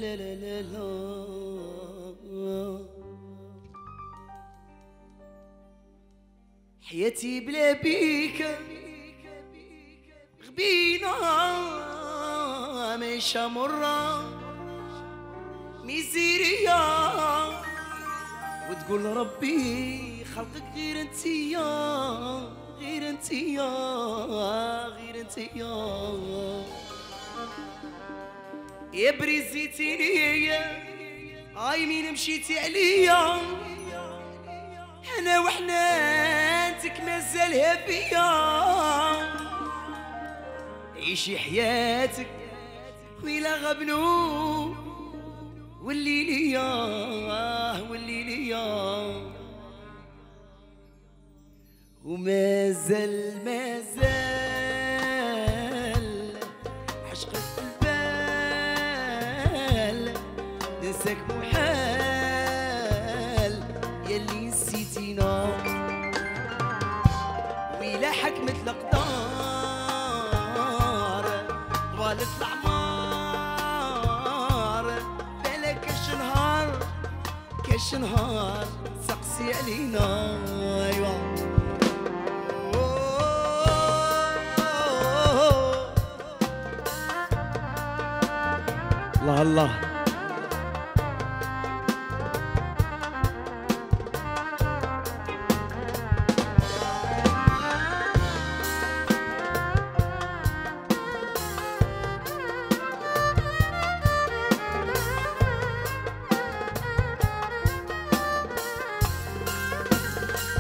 لا لا لا لا. حياتي بلا بيك غبينا ماشا مرة ميزيريا، وتقول ربي خلقك غير انتيا غير انتيا غير انتيا. يا بريزيتي ليا هاي مين مشيتي عليا، انا وحنانتك مازالها فيا. عيشي حياتك ويلا غبنو واللي ليا واللي ليا. ومازال مازال عشقك في البال، ننساك محال يلي نسيتينا. ويلا حكمت الأقدار طوالت الأعمار، بالك كاش نهار سقسي علينا. أيوا الله الله.